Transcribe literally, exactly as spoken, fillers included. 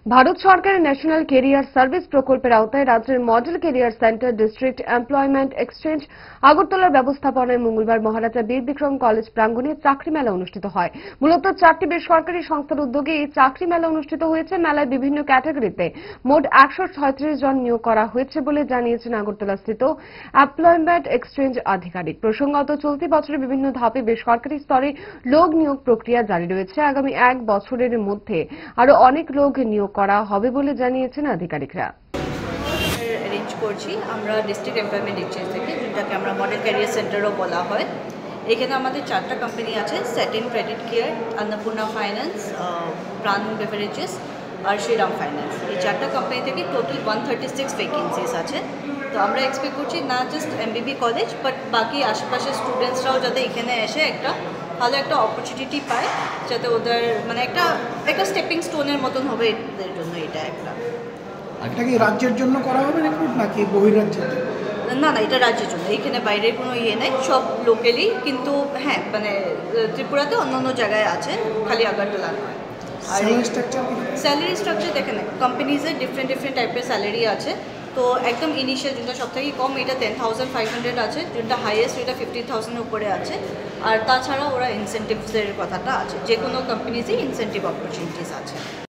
ভারত সরকারের national career service প্রকল্পের আওতায় রাজ্যের model career centre district employment exchange আগরতলার ব্যবস্থাপনায় মঙ্গলবার মহারাজা বীর বিক্রম কলেজ প্রাঙ্গণে চাকরি মেলা অনুষ্ঠিত হয়। মূলত চারটি বেসরকারি সংস্থার উদ্যোগে এই চাকরি মেলা অনুষ্ঠিত হয়েছে। মেলায় বিভিন্ন ক্যাটাগরিতে মোট একশো ছয়ত্রিশ জন নিয়োগ করা হয়েছে বলে জানিয়েছেন আগরতলাস্থিত এমপ্লয়মেন্ট এক্সচেঞ্জ আধিকারিক। প্রসঙ্গত চলতি বছরে বিভিন্ন ধাপে বেসরকারি স্তরে লোক নিয়োগ প্রক্রিয়া জারি রয়েছে। আগামী এক বছরের মধ্যে আরো অনেক লোক নিয়োগ করা হবে বলে জানিয়েছেন আধিকারিকরা। অ্যারেঞ্জ করছি আমরা ডিস্ট্রিক্ট এমপ্লয়মেন্ট এক্সচেঞ্জ থেকে, যেটাকে আমরা মডেল ক্যারিয়ার সেন্টারও বলা হয়। এখানে আমাদের চারটা কোম্পানি আছে, Satin credit care, Annapurna finance, Pran beverages আর শ্রীরাম ফাইন্যান্স। এই চারটা কোম্পানি থেকে total one thirty six vacancies আছে। তো আমরা এক্সপেক্ট করছি না জাস্ট এমবিবি কলেজ বাট বাকি আশেপাশের স্টুডেন্টসরাও যাতে এখানে এসে একটা ভালো একটা অপরচুনিটি পায়, যাতে ওদের মানে একটা একটা স্টেপিং স্টোনের মতন হবে এদের জন্য। এটা একটা এটা কি রাজ্যের জন্য করা হবে রিক্রুট নাকি বহিরাজ্যের জন্য? না না, এটা রাজ্যের জন্য। এখানে বাইরের কোনো ইয়ে নেই, সব লোকালি। কিন্তু হ্যাঁ, মানে ত্রিপুরাতে অন্য অন্য জায়গায় আছে, খালি আগরতলা নয়। আর স্যালারি স্ট্রাকচার দেখেন, কোম্পানিজের ডিফারেন্ট ডিফারেন্ট টাইপের স্যালারি আছে। তো একদম ইনিশিয়াল যেটা সব থেকে কম এটা টেন থাউজেন্ড ফাইভ হান্ড্রেড আছে, যেটা হাইয়েস্ট এটা ফিফটি থাউজেন্ডের উপরে আছে। আর তাছাড়া ওরা ইনসেন্টিভসের কথাটা আছে, যে কোনো কোম্পানিজই ইনসেন্টিভ অপরচুনিটিস আছে।